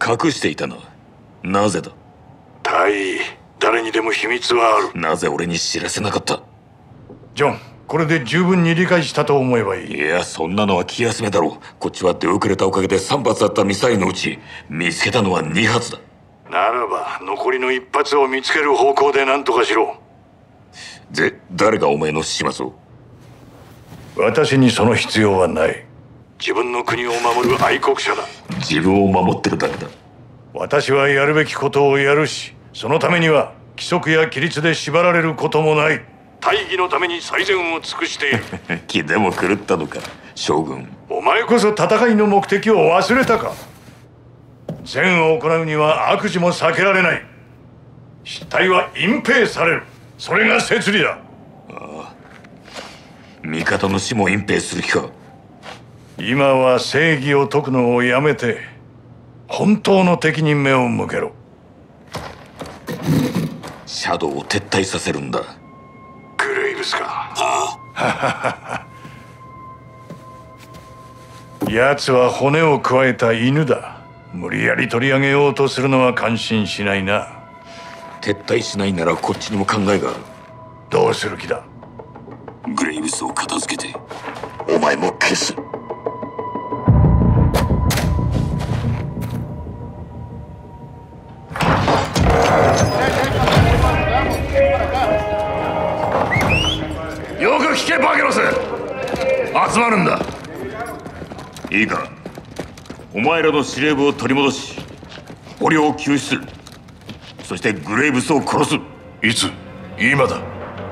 隠していたな。なぜだ？ 大尉、誰にでも秘密はある。 なぜ俺に知らせなかった？ ジョン、これで十分に理解したと思えばいい。 いや、そんなのは気休めだろう。こっちは出遅れたおかげで3発あったミサイルのうち見つけたのは2発だ。 ならば残りの1発を見つける方向で何とかしろ。 で、誰がお前の始末を？ 私にその必要はない。自分の国を守る愛国者だ。 自分を守ってるだけだ。 私はやるべきことをやるし、そのためには規則や規律で縛られることもない。大義のために最善を尽くしている。 気でも狂ったのか、将軍。 お前こそ戦いの目的を忘れたか。善を行うには悪事も避けられない。失態は隠蔽される。それが摂理だ。 ああ、味方の死も隠蔽する気か。 今は正義を解くのをやめて本当の敵に目を向けろ。 シャドウを撤退させるんだ。 グレイブスか。 ああ。奴は骨をくわえた犬だ。無理やり取り上げようとするのは感心しないな。 撤退しないならこっちにも考えがある。 どうする気だ？ グレイブスを片付けてお前も消す。 よく聞けバケロス、集まるんだ。 いいか、お前らの司令部を取り戻し捕虜を救出する。そしてグレイブスを殺す。 いつ？今だ。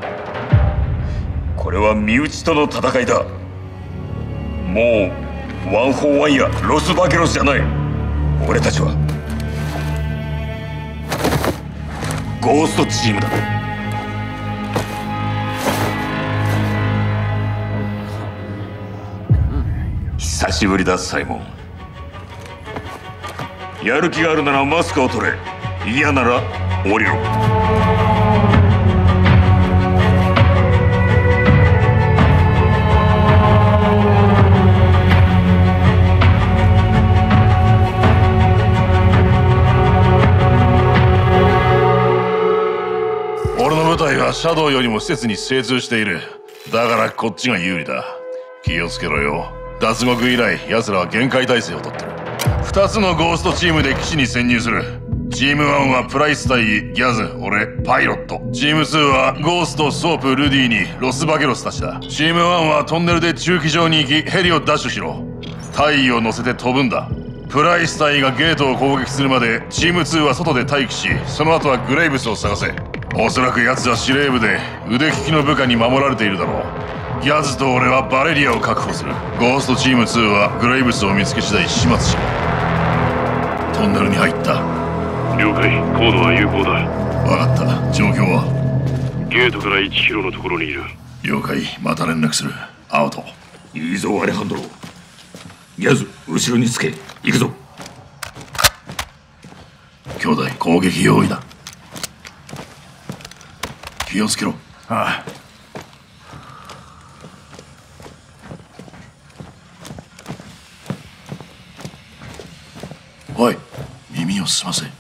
これは身内との戦いだ。もうワン・フォー・ワンやロス・バケロスじゃない。俺たちはゴーストチームだ。久しぶりだサイモン。やる気があるならマスクを取れ、嫌なら降りろ。 俺の部隊はシャドウよりも施設に精通している。だからこっちが有利だ。気をつけろよ。脱獄以来奴らは厳戒態勢をとってる。2つのゴーストチームで基地に潜入する。チーム1はプライス対ギャズ、俺パイロット。チーム2はゴースト、ソープ、ルディにロスバケロスたちだ。チーム1はトンネルで駐機場に行きヘリをダッシュしろ。隊を乗せて飛ぶんだ。プライス隊がゲートを攻撃するまでチーム2は外で待機し、その後はグレイブスを探せ。おそらく奴は司令部で腕利きの部下に守られているだろう。ギャズと俺はバレリアを確保する。ゴーストチーム2はグレイブスを見つけ次第始末しろ。トンネルに入った。 了解。コードは有効だ。 分かった。状況は？ ゲートから1キロのところにいる。 了解。また連絡する。アウト。 いいぞアレハンドロ。ギャズ後ろにつけ。行くぞ。 兄弟攻撃用意だ。気をつけろ。 ああ。 おい、耳を澄ませ。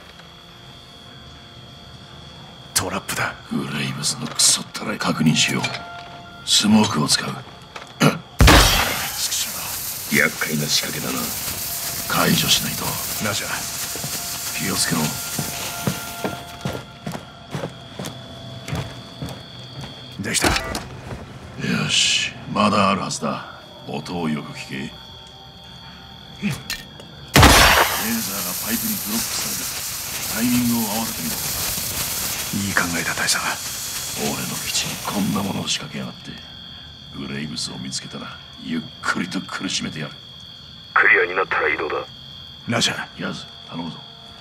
トラップだ。 グレイブスのクソったら確認しよう。スモークを使う。 厄介な仕掛けだな。 解除しないと。 ラジャー。 気をつけろ。 できた。 よし、まだあるはずだ。音をよく聞け。レーザーがパイプにブロックされる。タイミングを合わせてみろ。 いい考えだ大佐。 俺の基地にこんなものを仕掛けやがって。グレイブスを見つけたらゆっくりと苦しめてやる。 クリアになったら移動だ。 ラジャー。 ヤズ、頼むぞ。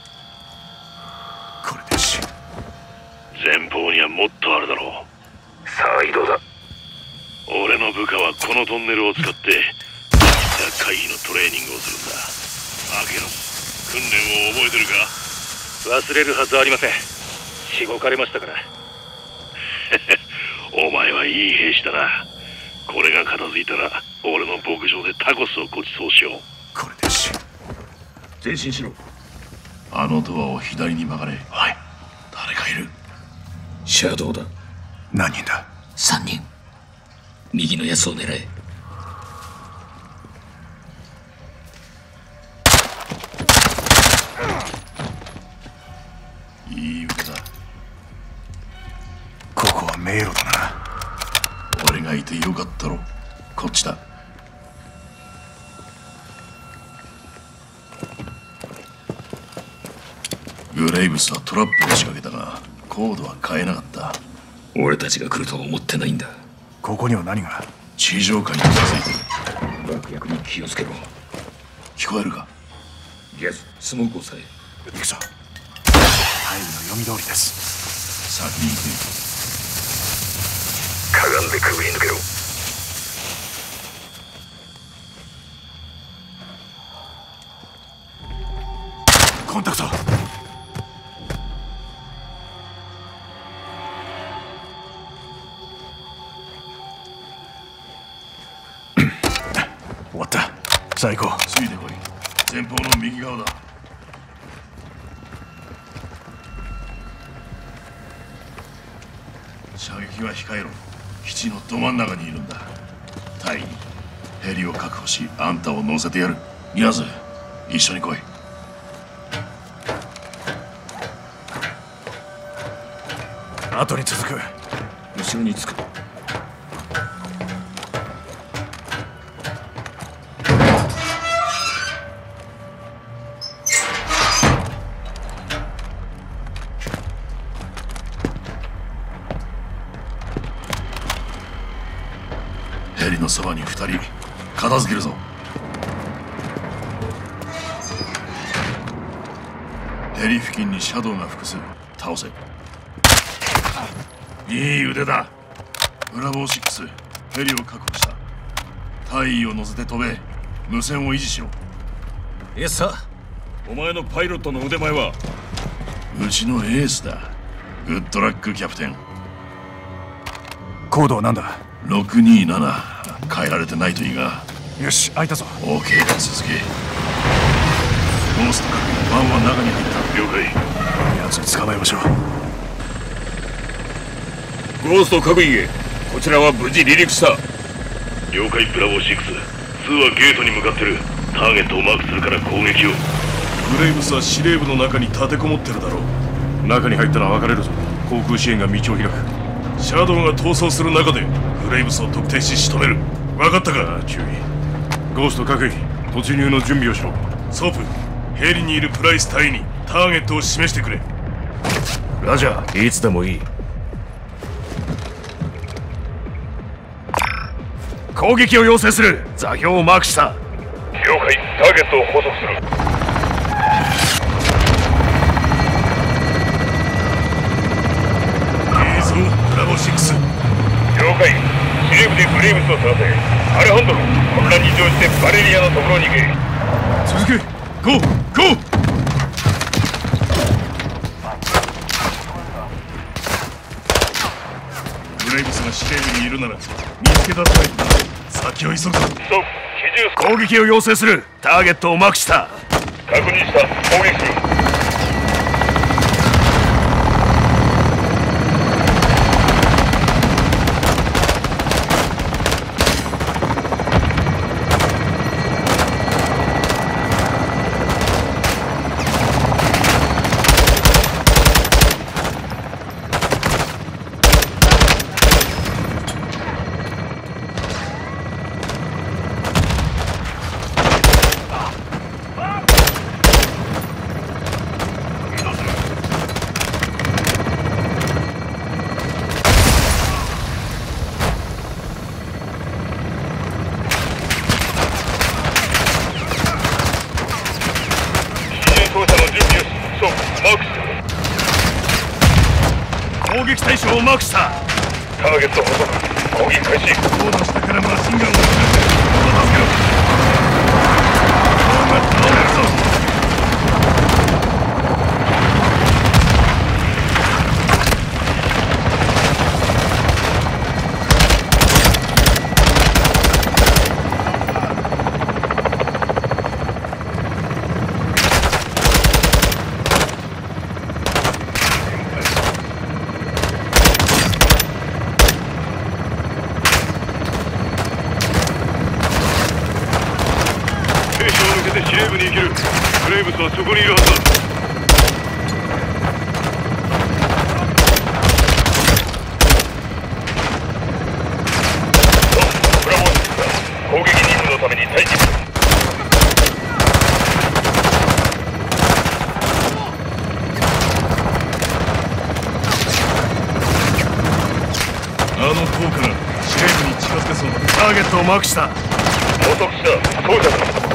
これでし。 前方にはもっとあるだろう。さあ移動だ。俺の部下はこのトンネルを使って回避のトレーニングをするんだ。バケロス、訓練を覚えてるか？忘れるはずありません。しごかれましたから。お前はいい兵士だな。これが片付いたら俺の牧場でタコスをご馳走しよう。 これでし。 前進しろ。 あのドアを左に曲がれ。 はい。 誰かいる。 シャドウだ。 何人だ。 3人。右のやつを狙え。 いい腕だ。 ここは迷路だな。 俺がいてよかったろ。こっちだ。グレイブスはトラップを仕掛けたがコードは変えなかった。 俺たちが来るとは思ってないんだ。 ここには何が。 地上下に気づいてる。 爆薬に気をつけろ。 聞こえるか。 イエス、スモークをさえ。 行くぞ。タイムの読み通りです。 先に行かがんでくぐり抜けろ。 コンタクト。終わった。さあ行こう。 ついてこい。前方の右側だ。射撃は控えろ。基地のど真ん中にいるんだ。隊員、ヘリを確保しあんたを乗せてやる。ヤズ、一緒に来い。 後に続く。 後ろにつく。 ヘリのそばに2人。片付けるぞ。ヘリ付近にシャドウが複数。倒せ。いい腕だ。ブラボー6、ヘリを確保した。隊員を乗せて飛べ。無線を維持しろ。 イエスさ。 お前のパイロットの腕前は。 うちのエースだ。グッドラックキャプテン。 コードは何だ。 627。変えられてないといいが。 よし、開いたぞ。 OK だ。続け。ゴースト確認。バンは中に入った。 了解。 奴を捕まえましょう。 ゴースト各員へ。こちらは無事離陸した。 了解。ブラボー6、2はゲートに向かってる。ターゲットをマークするから攻撃を。 グレイブスは司令部の中に立てこもってるだろう。中に入ったら別れるぞ。航空支援が道を開く。シャドウが逃走する中でグレイブスを特定し仕留める。分かったか。注意。ゴースト各員、突入の準備をしろ。ソープ、ヘリにいるプライス隊員にターゲットを示してくれ。 ラジャー。いつでもいい。攻撃を要請する。座標をマークした。 了解。ターゲットを捕捉する。 いいぞ、ブラボー6。 了解。司令部でグレイブスを探せ。アレハンドロ、混乱に乗じてバレリアのところに行け。 続け。ゴーゴー。グレイブスが司令部にいるなら見つけ出さないとな。先を急ぐぞ。 ストップ。機銃攻撃を要請する。ターゲットをマークした。 確認した。攻撃する。 攻撃対象をマークした。 ターゲット捕捉。攻撃開始。 コード下からマシンガンを撃たれて助けろ。コーが倒れるぞ。 司令部に行ける。グレイブスはそこにいるはずだ。 ブラボー、攻撃任務のために待機。 あの塔から司令部に近づけそうだ。ターゲットをマークした。 捕捉した到着。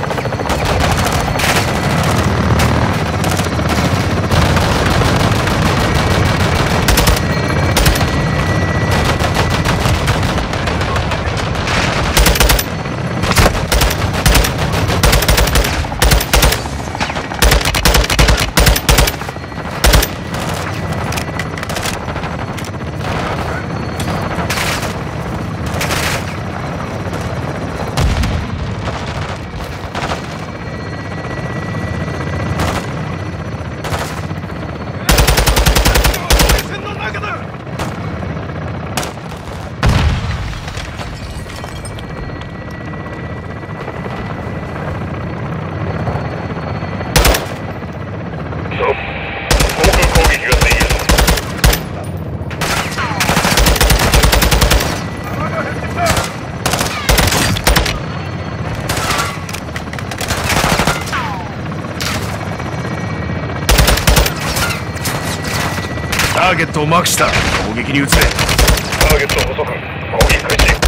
ターゲットをマークした。攻撃に移れ。 ターゲット捕捉。攻撃開始。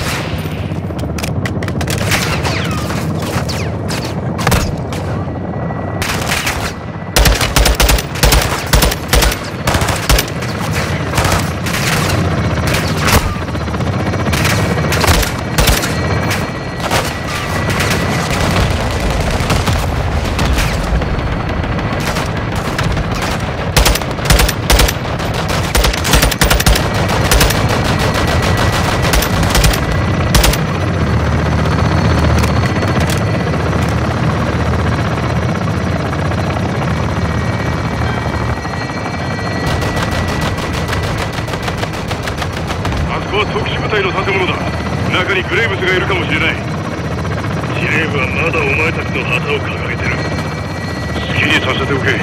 特殊部隊の建物だ。中にグレイブスがいるかもしれない。司令部はまだお前たちの旗を掲げてる。好きにさせておけ。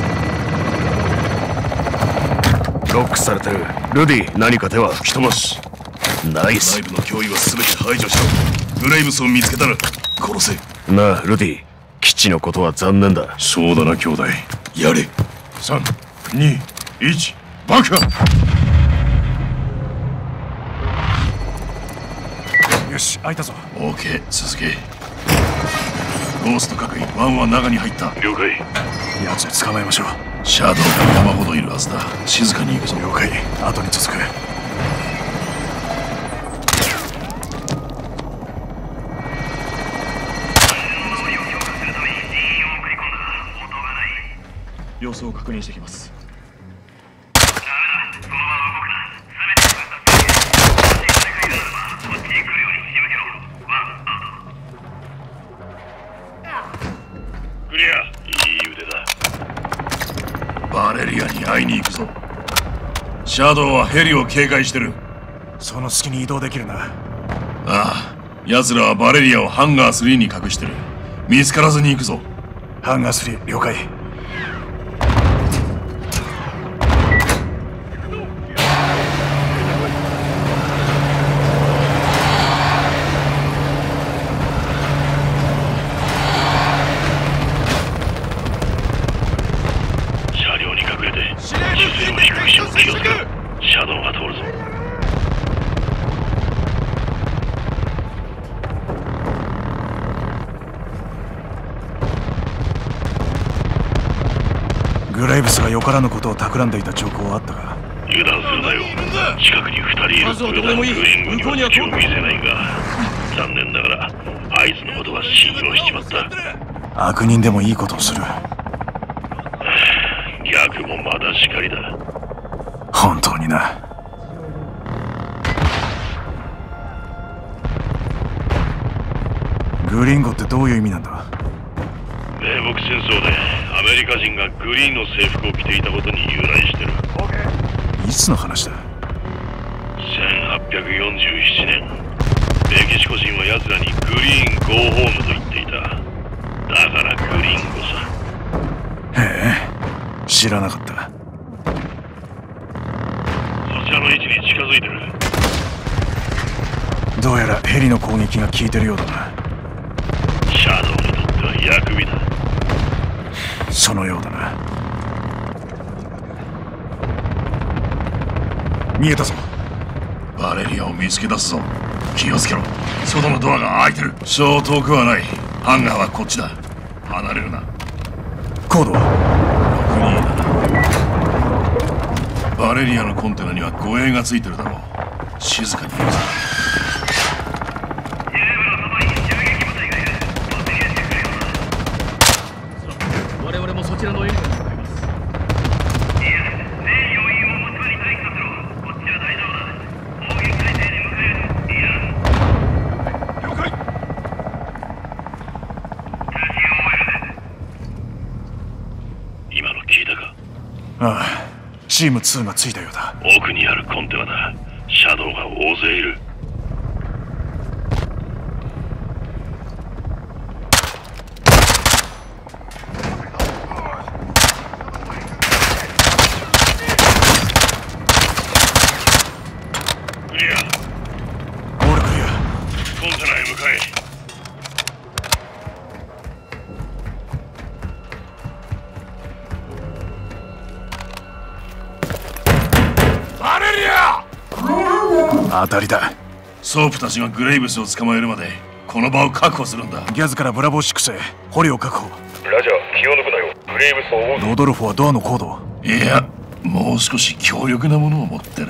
ロックされてる。ルディ、何か手は吹き飛ばす。ナイス。内部の脅威は全て排除しろ。グレイブスを見つけたら殺せ。なあルディ、基地のことは残念だ。そうだな兄弟。やれ。3、2、1、爆破。よし、開いたぞ。オーケー、続け。ゴースト各位、ワンは中に入った。 了解。 奴を捕まえましょう。シャドウが山ほどいるはずだ。静かに行くぞ。了解。後に続く。様子を確認してきます。 クリア。いい腕だ。 バレリアに会いに行くぞ。シャドウはヘリを警戒してる。その隙に移動できるな。ああ、奴らはバレリアをハンガー3に隠してる。見つからずに行くぞ。ハンガー3、了解。 シャドウが通るぞ。 グレイブスがよからぬことを企んでいた兆候はあったが。 油断するなよ。近くに2人いる。これだ。グリーン軍には口を見せないが、残念ながらあいつのことは信用しちまった。 悪人でもいいことをする。 逆もまだしかりだ。 本当にな。グリンゴってどういう意味なんだ？ 米北戦争でアメリカ人がグリーンの制服を着ていたことに由来してる。 いつの話だ ？1847年、メキシコ人は奴らにグリーンゴーホームと言っていた。 だからグリンゴさ。 へえ、知らなかった。 そちらの位置に近づいてる。 どうやらヘリの攻撃が効いてるようだな。 シャドウにとっては役目だ。 そのようだな。見えたぞ。 バレリアを見つけ出すぞ。気をつけろ。外のドアが開いてる。そう遠くはない。ハンガーはこっちだ。離れるな。 コードは 627。バレリアのコンテナには護衛がついてるだろう。静かに言うぞ。 我々もそちらのエリアに向かいます。 今の聞いたか？ ああ、チーム2がついたようだ。 奥にあるコンテナだ。シャドウが大勢いる。クリア。 オールクリア。 コンテナへ向かえ。 バレリア！ 当たりだ。 ソープたちがグレイブスを捕まえるまでこの場を確保するんだ。 ギャズからブラボー6へ捕虜を確保。 ラジャー、気を抜くなよ。グレイブスを追うぞ。 ロドルフはドアのコードを。 いや、もう少し強力なものを持ってる。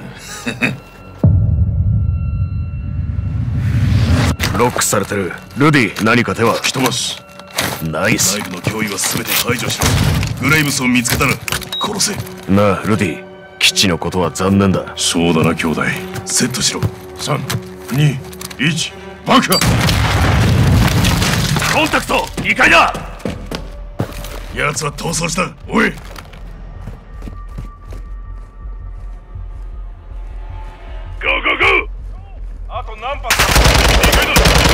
ロックされてる。ルディ、何か手は？ 吹き飛ばす。 ナイス。 内部の脅威は全て排除しろ。グレイブスを見つけたら殺せ。 なあ、ルディ、基地のことは残念だ。 そうだな、兄弟。セットしろ。3、2、1、爆破！ コンタクト2階だ。 奴は逃走した。おい！ ゴーゴーゴー！あと何発だ？2階だ！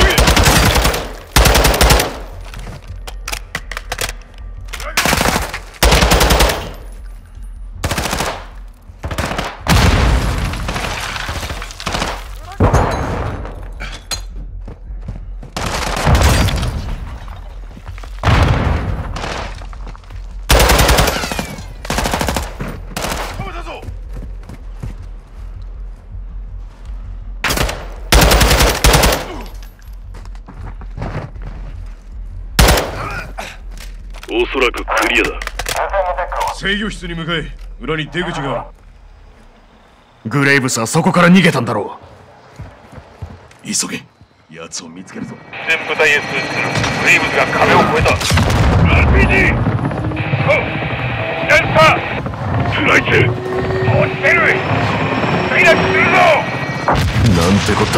おそらくクリアだ。 制御室に向かえ。裏に出口がある。 グレイブスはそこから逃げたんだろ急げ。奴を見つけるぞ。 全部隊へ通知する。グレイブスが壁を越えた。RPG！ センサー！スライツ！落ちてる！墜落するぞ！ う。なんてこった。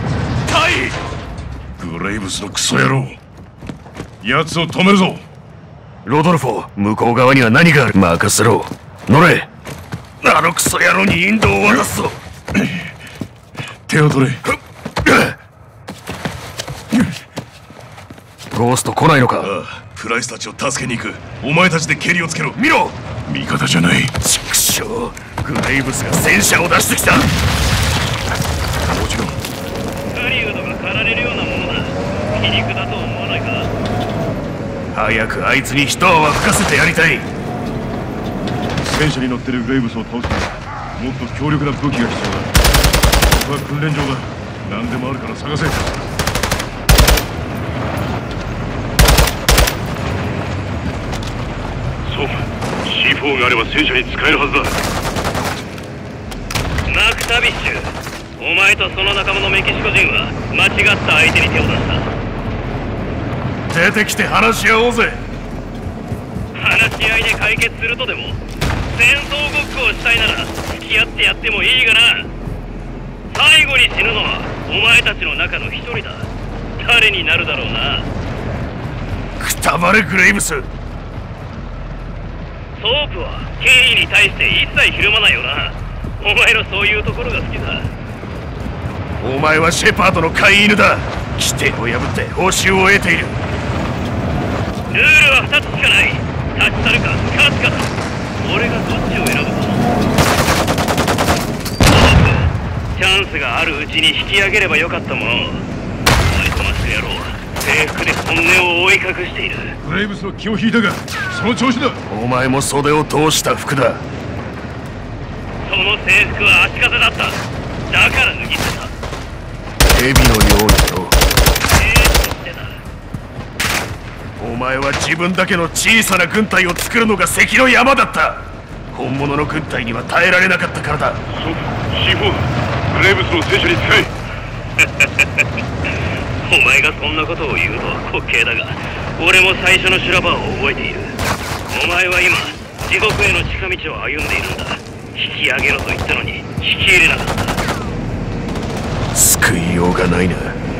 グレイブスのクソ野郎。奴を止めるぞ。 ロドルフォ、向こう側には何がある？任せろ。乗れ。あのクソ野郎に引導を渡すぞ。 手を取れ。 ゴースト来ないのか？ ああ、プライスたちを助けに行く。お前たちでケリをつけろ。見ろ。味方じゃない。 畜生、グレイブスが戦車を出してきた。 もちろん。 狩人が狩られるようなものだ。皮肉だと思わないか？ 早くあいつに一泡吹かせてやりたい。 戦車に乗ってるグレイブスを倒すにはもっと強力な武器が必要だ。ここは訓練場だ。何でもあるから探せ。 そうか。C4 があれば戦車に使えるはずだ。マーク・タビッシュ、お前とその仲間のメキシコ人は間違った相手に手を出した。 出てきて話し合おうぜ。 話し合いで解決するとでも？戦争ごっこをしたいなら付き合ってやってもいいがな。最後に死ぬのはお前たちの中の一人だ。誰になるだろうな。 くたばれグレイブス。 ソープは権威に対して一切ひるまないよな。お前のそういうところが好きだ。 お前はシェパードの飼い犬だ。規定を破って報酬を得ている。 ルールは2つしかない。立ち去るか勝つかだ。俺がどっちを選ぶか。チャンスがあるうちに引き上げればよかったものを、お前とマスク野郎は制服で本音を覆い隠している。 ブレイブスは気を引いたが、その調子だ。 お前も袖を通した服だ。 その制服は足かせだった。だから脱ぎ捨てた。 蛇のようにと。 としてだ。 お前は自分だけの小さな軍隊を作るのが関の山だった。本物の軍隊には耐えられなかったからだ。 そうか、C4、ブレイブスの戦車に使え。 お前がそんなことを言うのは滑稽だが、俺も最初の修羅場を覚えている。お前は今地獄への近道を歩んでいるんだ。引き上げろと言ったのに引き入れなかった。 救いようがないな。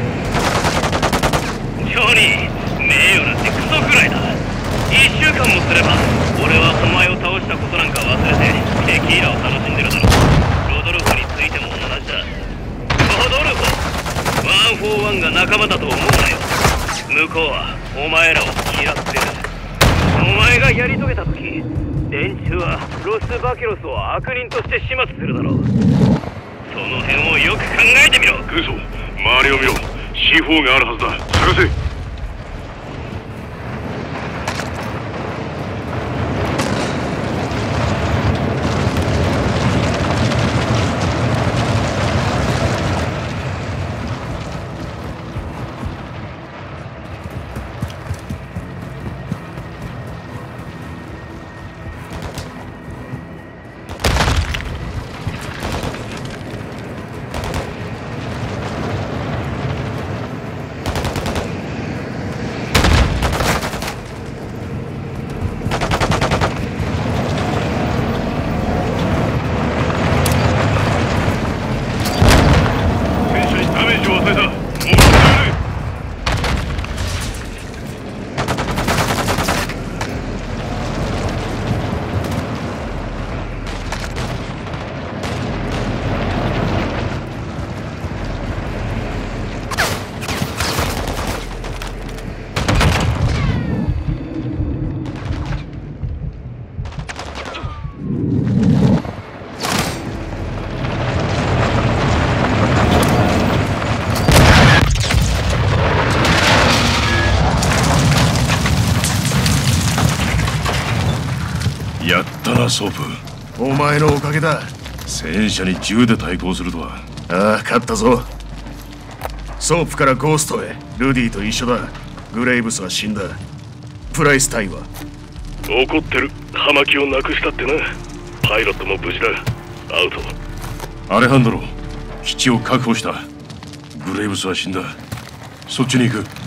ジョニー、名誉なんてクソくらいだ。1週間もすれば俺はお前を倒したことなんか忘れてテキーラを楽しんでるだろう。ロドルフについても同じだ。ロドルフ、ワン・フォー・ワンが仲間だと思うなよ。向こうはお前らを嫌ってる。お前がやり遂げた時、連中はロス・バケロスを悪人として始末するだろう。その辺をよく考えてみろ。 軍曹、周りを見ろ。 C4 があるはずだ。探せ。 やったな、ソープ。 お前のおかげだ。 戦車に銃で対抗するとは。 ああ、勝ったぞ。ソープからゴーストへ。ルディと一緒だ。グレイブスは死んだ。プライス隊は怒ってる。葉巻をなくしたってな。パイロットも無事だ。アウト。 アレハンドロ、基地を確保した。グレイブスは死んだ。そっちに行く。